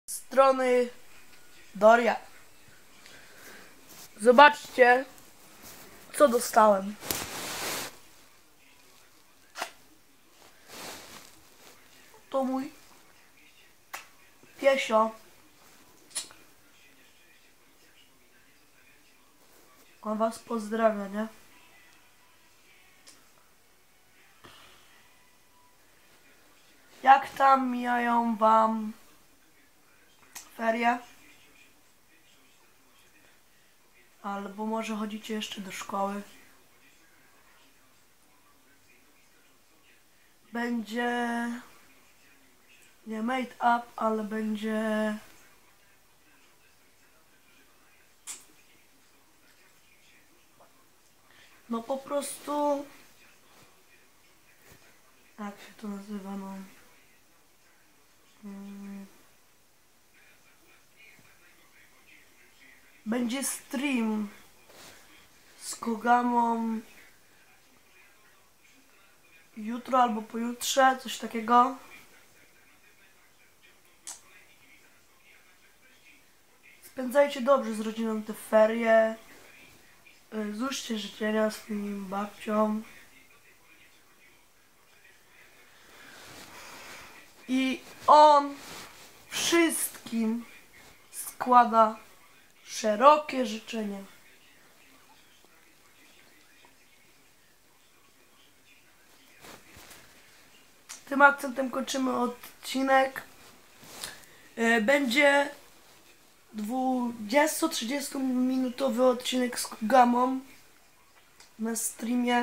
Strony Doria. Zobaczcie, co dostałem. To mój piesio. On was pozdrawia, nie? Jak tam mijają wam ferie? Albo może chodzicie jeszcze do szkoły? Będzie nie made up, ale będzie no po prostu jak się to nazywa, no będzie stream z Kogamą jutro albo pojutrze, coś takiego. Spędzajcie dobrze z rodziną te ferie. Złóżcie życzenia swoim babciom. I on wszystkim składa szerokie życzenia. Tym akcentem kończymy odcinek. Będzie 20-30 minutowy odcinek z Gamą na streamie.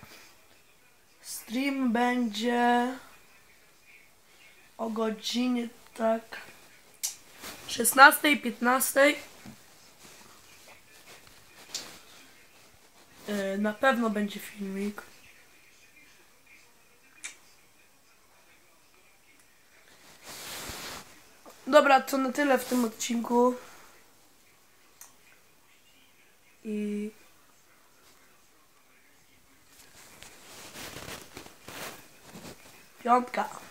Stream będzie o godzinie tak 16-15. Na pewno będzie filmik. Dobra, to na tyle w tym odcinku. I piątka.